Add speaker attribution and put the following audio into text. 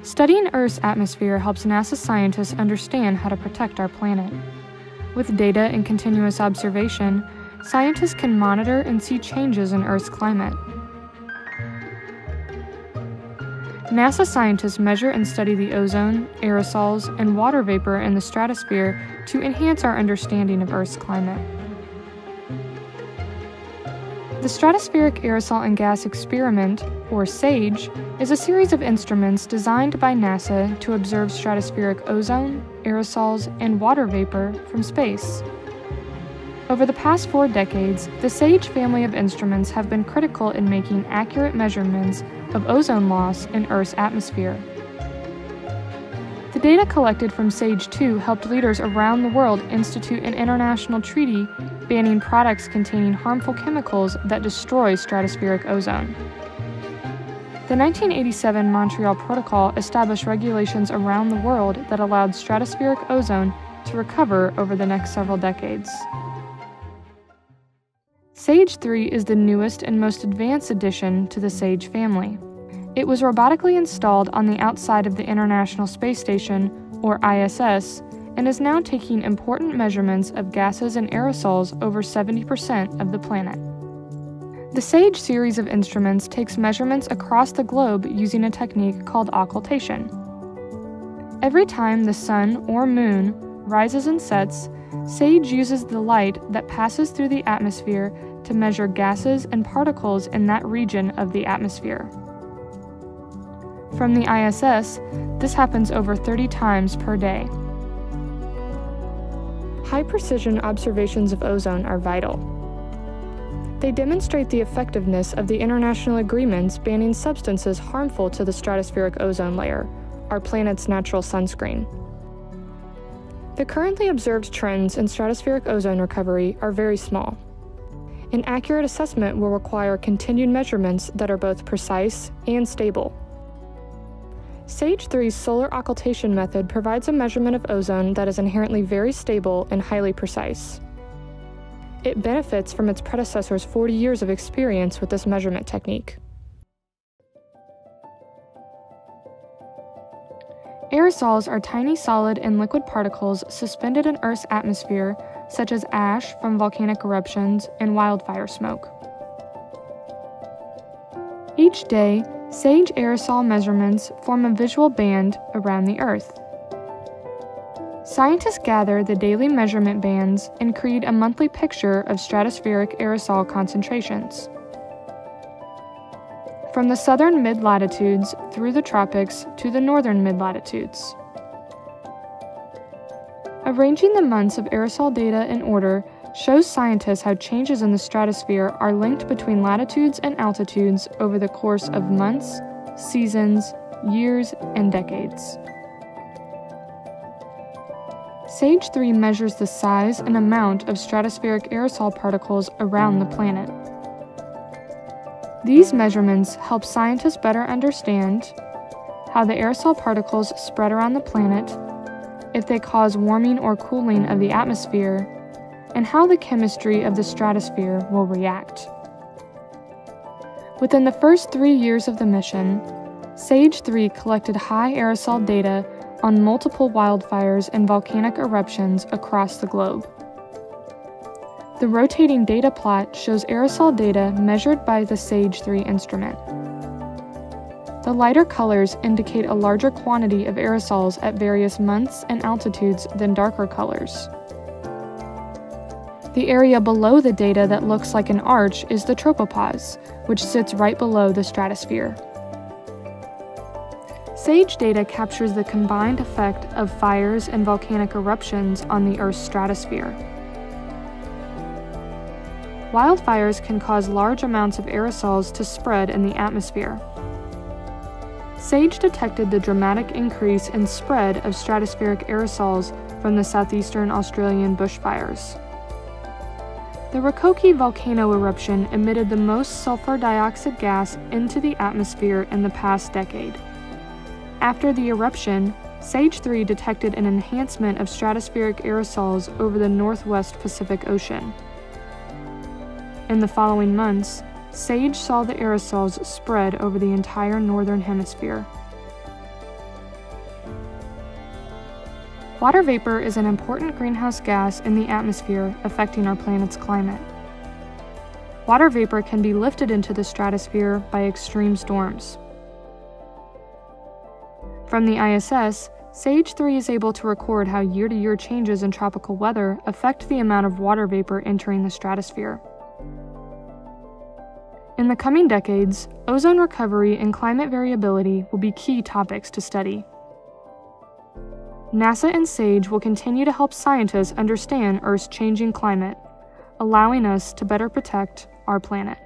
Speaker 1: Studying Earth's atmosphere helps NASA scientists understand how to protect our planet. With data and continuous observation, scientists can monitor and see changes in Earth's climate. NASA scientists measure and study the ozone, aerosols, and water vapor in the stratosphere to enhance our understanding of Earth's climate. The Stratospheric Aerosol and Gas Experiment, or SAGE, is a series of instruments designed by NASA to observe stratospheric ozone, aerosols, and water vapor from space. Over the past 4 decades, the SAGE family of instruments have been critical in making accurate measurements of ozone loss in Earth's atmosphere. The data collected from SAGE-2 helped leaders around the world institute an international treaty banning products containing harmful chemicals that destroy stratospheric ozone. The 1987 Montreal Protocol established regulations around the world that allowed stratospheric ozone to recover over the next several decades. SAGE-3 is the newest and most advanced addition to the SAGE family. It was robotically installed on the outside of the International Space Station, or ISS, and is now taking important measurements of gases and aerosols over 70% of the planet. The SAGE series of instruments takes measurements across the globe using a technique called occultation. Every time the sun or moon rises and sets, SAGE uses the light that passes through the atmosphere to measure gases and particles in that region of the atmosphere. From the ISS, this happens over 30 times per day. High-precision observations of ozone are vital. They demonstrate the effectiveness of the international agreements banning substances harmful to the stratospheric ozone layer, our planet's natural sunscreen. The currently observed trends in stratospheric ozone recovery are very small. An accurate assessment will require continued measurements that are both precise and stable. SAGE-3's solar occultation method provides a measurement of ozone that is inherently very stable and highly precise. It benefits from its predecessor's 40 years of experience with this measurement technique. Aerosols are tiny solid and liquid particles suspended in Earth's atmosphere, such as ash from volcanic eruptions and wildfire smoke. Each day, SAGE aerosol measurements form a visual band around the Earth. Scientists gather the daily measurement bands and create a monthly picture of stratospheric aerosol concentrations. From the southern mid-latitudes through the tropics to the northern mid-latitudes. Arranging the months of aerosol data in order shows scientists how changes in the stratosphere are linked between latitudes and altitudes over the course of months, seasons, years, and decades. SAGE-3 measures the size and amount of stratospheric aerosol particles around the planet. These measurements help scientists better understand how the aerosol particles spread around the planet, if they cause warming or cooling of the atmosphere, and how the chemistry of the stratosphere will react. Within the first 3 years of the mission, SAGE-3 collected high aerosol data on multiple wildfires and volcanic eruptions across the globe. The rotating data plot shows aerosol data measured by the SAGE-3 instrument. The lighter colors indicate a larger quantity of aerosols at various months and altitudes than darker colors. The area below the data that looks like an arch is the tropopause, which sits right below the stratosphere. SAGE data captures the combined effect of fires and volcanic eruptions on the Earth's stratosphere. Wildfires can cause large amounts of aerosols to spread in the atmosphere. SAGE detected the dramatic increase in spread of stratospheric aerosols from the southeastern Australian bushfires. The Rakoki volcano eruption emitted the most sulfur dioxide gas into the atmosphere in the past decade. After the eruption, SAGE-3 detected an enhancement of stratospheric aerosols over the northwest Pacific Ocean. In the following months, SAGE saw the aerosols spread over the entire northern hemisphere. Water vapor is an important greenhouse gas in the atmosphere affecting our planet's climate. Water vapor can be lifted into the stratosphere by extreme storms. From the ISS, SAGE-3 is able to record how year-to-year changes in tropical weather affect the amount of water vapor entering the stratosphere. In the coming decades, ozone recovery and climate variability will be key topics to study. NASA and SAGE will continue to help scientists understand Earth's changing climate, allowing us to better protect our planet.